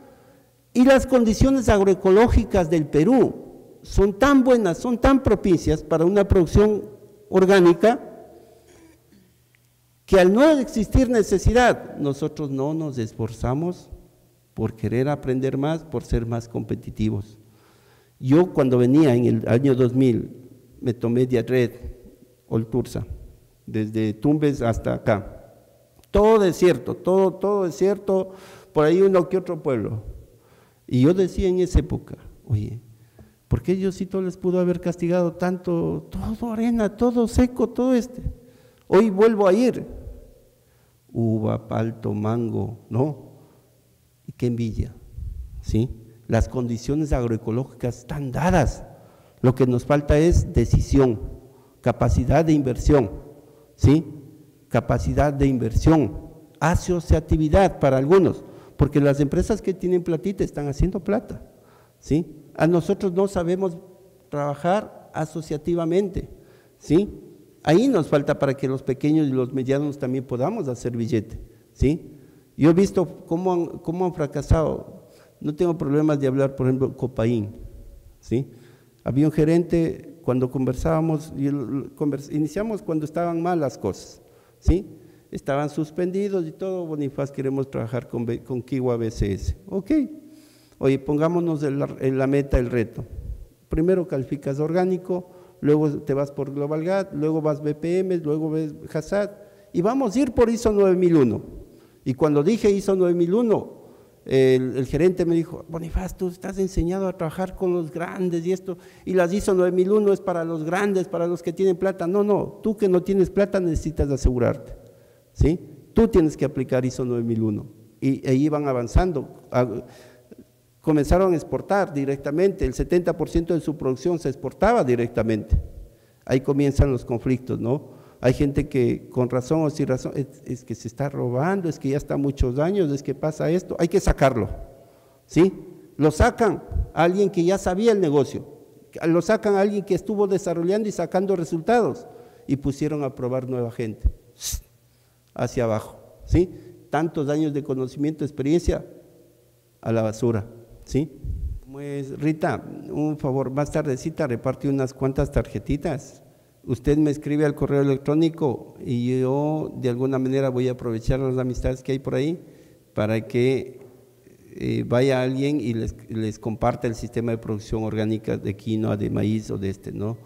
Y las condiciones agroecológicas del Perú son tan buenas, son tan propicias para una producción orgánica, que al no existir necesidad, nosotros no nos esforzamos por querer aprender más, por ser más competitivos. Yo cuando venía en el año dos mil, me tomé Diadred, Olturza, desde Tumbes hasta acá, todo desierto, todo, todo desierto, por ahí uno que otro pueblo. Y yo decía en esa época, oye, ¿por qué Diosito les pudo haber castigado tanto, todo arena, todo seco, todo este? Hoy vuelvo a ir, uva, palto, mango, ¿no? Y qué envidia, ¿sí? Las condiciones agroecológicas están dadas, lo que nos falta es decisión, capacidad de inversión, ¿sí? Capacidad de inversión, asociatividad para algunos, porque las empresas que tienen platita están haciendo plata, ¿sí? A nosotros no sabemos trabajar asociativamente, ¿sí? Ahí nos falta para que los pequeños y los medianos también podamos hacer billete, ¿sí? Yo he visto cómo han, cómo han fracasado, no tengo problemas de hablar, por ejemplo, Copaín, ¿sí? Había un gerente, cuando conversábamos, y el, convers, iniciamos cuando estaban mal las cosas, ¿sí? Estaban suspendidos y todo, Bonifaz, queremos trabajar con, con Kiwa B C S, ok, oye, pongámonos en la, en la meta, el reto, primero calificas orgánico, luego te vas por Global G A T, luego vas B P M, luego ves Hassad, y vamos a ir por I S O nueve mil uno, y cuando dije I S O nueve mil uno, el, el gerente me dijo, Bonifaz, tú estás enseñado a trabajar con los grandes y esto, y las I S O nueve mil uno es para los grandes, para los que tienen plata. No, no, tú que no tienes plata necesitas asegurarte, ¿sí? Tú tienes que aplicar I S O nueve mil uno, y ahí van avanzando, a, comenzaron a exportar directamente, el setenta por ciento de su producción se exportaba directamente, ahí comienzan los conflictos, ¿no? Hay gente que con razón o sin razón, es, es que se está robando, es que ya está muchos años, es que pasa esto, hay que sacarlo, ¿sí? Lo sacan a alguien que ya sabía el negocio, lo sacan a alguien que estuvo desarrollando y sacando resultados y pusieron a probar nueva gente, hacia abajo, ¿sí? Tantos años de conocimiento, experiencia, a la basura, ¿sí? Pues Rita, un favor, más tardecita reparte unas cuantas tarjetitas. Usted me escribe al correo electrónico y yo de alguna manera voy a aprovechar las amistades que hay por ahí para que eh, vaya alguien y les, les comparta el sistema de producción orgánica de quinoa, de maíz o de este, ¿no?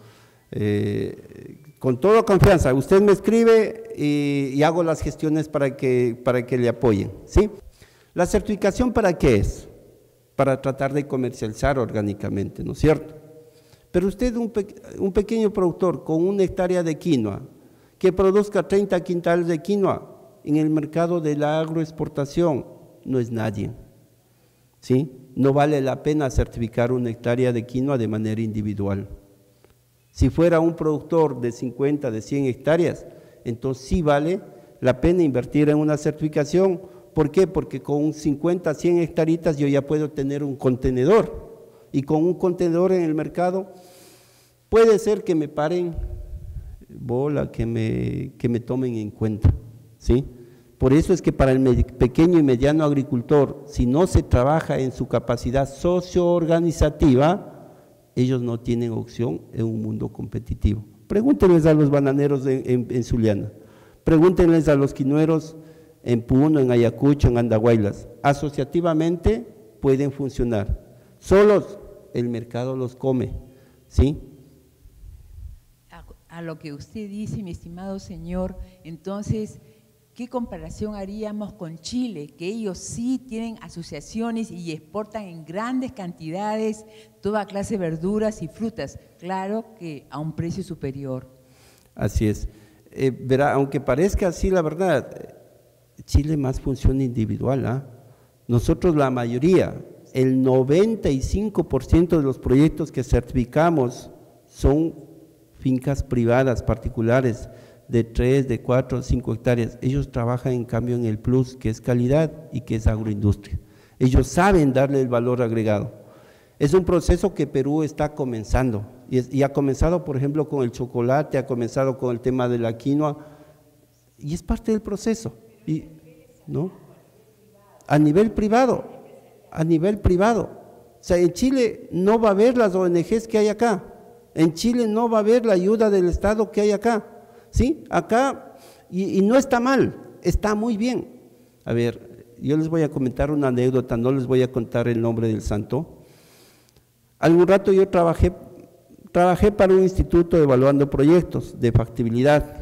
Eh, con toda confianza, usted me escribe y, y hago las gestiones para que, para que le apoyen, ¿sí? ¿La certificación para qué es? Para tratar de comercializar orgánicamente, ¿no es cierto? Pero usted, un, pe un pequeño productor con una hectárea de quinoa, que produzca treinta quintales de quinoa en el mercado de la agroexportación, no es nadie, ¿sí? No vale la pena certificar una hectárea de quinoa de manera individual. Si fuera un productor de cincuenta, de cien hectáreas, entonces sí vale la pena invertir en una certificación. ¿Por qué? Porque con cincuenta, cien hectaritas yo ya puedo tener un contenedor, y con un contenedor en el mercado puede ser que me paren bola, que me, que me tomen en cuenta, ¿sí? Por eso es que para el pequeño y mediano agricultor, si no se trabaja en su capacidad socio-organizativa, ellos no tienen opción en un mundo competitivo. Pregúntenles a los bananeros en, en, en Zuliana, pregúntenles a los quinueros en Puno, en Ayacucho, en Andahuaylas. Asociativamente pueden funcionar, solos el mercado los come, ¿sí? A, a lo que usted dice, mi estimado señor, entonces, ¿qué comparación haríamos con Chile? Que ellos sí tienen asociaciones y exportan en grandes cantidades toda clase de verduras y frutas, claro que a un precio superior. Así es. Eh, verá, aunque parezca así, la verdad, Chile más funciona individual, ¿ah? Nosotros la mayoría, el noventa y cinco por ciento de los proyectos que certificamos son fincas privadas, particulares, de tres, de cuatro, cinco hectáreas. Ellos trabajan en cambio en el plus, que es calidad y que es agroindustria. Ellos saben darle el valor agregado. Es un proceso que Perú está comenzando, y, es, y ha comenzado, por ejemplo, con el chocolate, ha comenzado con el tema de la quinoa, y es parte del proceso, y, ¿no? A nivel privado, a nivel privado. O sea, en Chile no va a haber las O N Ges que hay acá, en Chile no va a haber la ayuda del Estado que hay acá, ¿sí? Acá, y, y no está mal, está muy bien. A ver, yo les voy a comentar una anécdota, no les voy a contar el nombre del santo. Algún rato yo trabajé, trabajé para un instituto evaluando proyectos de factibilidad.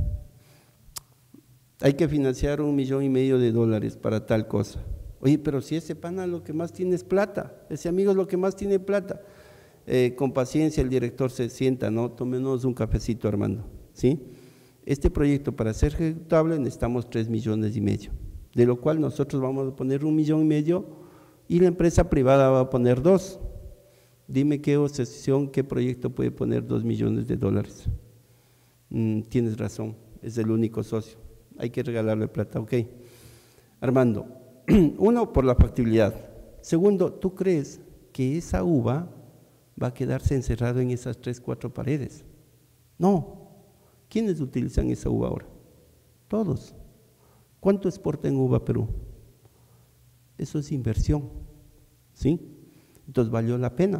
Hay que financiar un millón y medio de dólares para tal cosa. Oye, pero si ese pana lo que más tiene es plata, ese amigo es lo que más tiene plata. Eh, con paciencia el director se sienta, ¿no? Tómenos un cafecito, Armando, ¿sí? Este proyecto para ser ejecutable necesitamos tres millones y medio, de lo cual nosotros vamos a poner un millón y medio y la empresa privada va a poner dos. Dime qué asociación, qué proyecto puede poner dos millones de dólares. Mm, tienes razón, es el único socio, hay que regalarle plata, ok. Armando, uno, por la factibilidad. Segundo, ¿tú crees que esa uva va a quedarse encerrado en esas tres, cuatro paredes? No. ¿Quiénes utilizan esa uva ahora? Todos. ¿Cuánto exporta en uva Perú? Eso es inversión, ¿sí? Entonces valió la pena.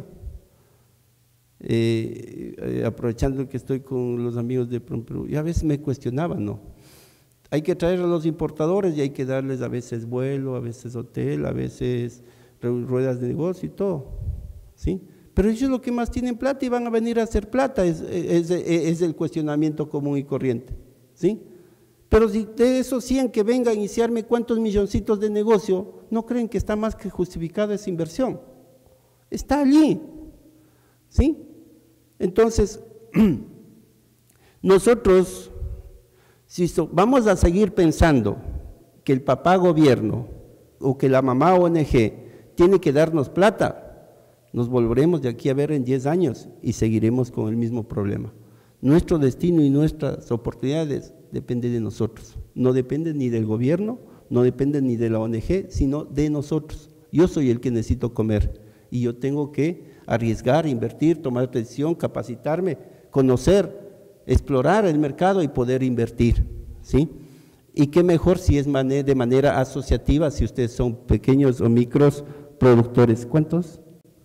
Eh, eh, aprovechando que estoy con los amigos de Perú, y a veces me cuestionaban, ¿no? Hay que traer a los importadores y hay que darles a veces vuelo, a veces hotel, a veces ruedas de negocio y todo, ¿sí? Pero ellos lo que más tienen plata y van a venir a hacer plata, es, es, es el cuestionamiento común y corriente, ¿sí? Pero si de esos cien que vengan a iniciarme cuántos milloncitos de negocio, no creen que está más que justificada esa inversión, está allí, ¿sí? Entonces, nosotros, si so, vamos a seguir pensando que el papá gobierno o que la mamá O N Ge tiene que darnos plata, nos volveremos de aquí a ver en diez años y seguiremos con el mismo problema. Nuestro destino y nuestras oportunidades dependen de nosotros, no dependen ni del gobierno, no dependen ni de la O N Ge, sino de nosotros. Yo soy el que necesito comer y yo tengo que arriesgar, invertir, tomar decisión, capacitarme, conocer, explorar el mercado y poder invertir, ¿sí? Y qué mejor si es man- de manera asociativa, si ustedes son pequeños o micros productores. ¿Cuántos?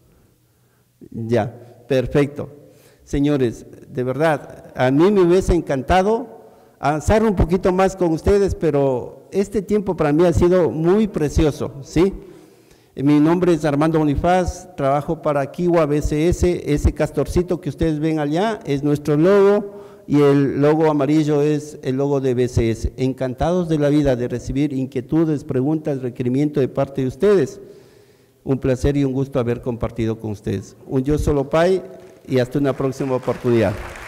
Ya, perfecto. Señores, de verdad, a mí me hubiese encantado avanzar un poquito más con ustedes, pero este tiempo para mí ha sido muy precioso, ¿sí? Mi nombre es Armando Bonifaz, trabajo para Kiwa B C S, ese castorcito que ustedes ven allá es nuestro logo y el logo amarillo es el logo de B C S. Encantados de la vida de recibir inquietudes, preguntas, requerimientos de parte de ustedes. Un placer y un gusto haber compartido con ustedes. Un Yo Solo Pai, y hasta una próxima oportunidad.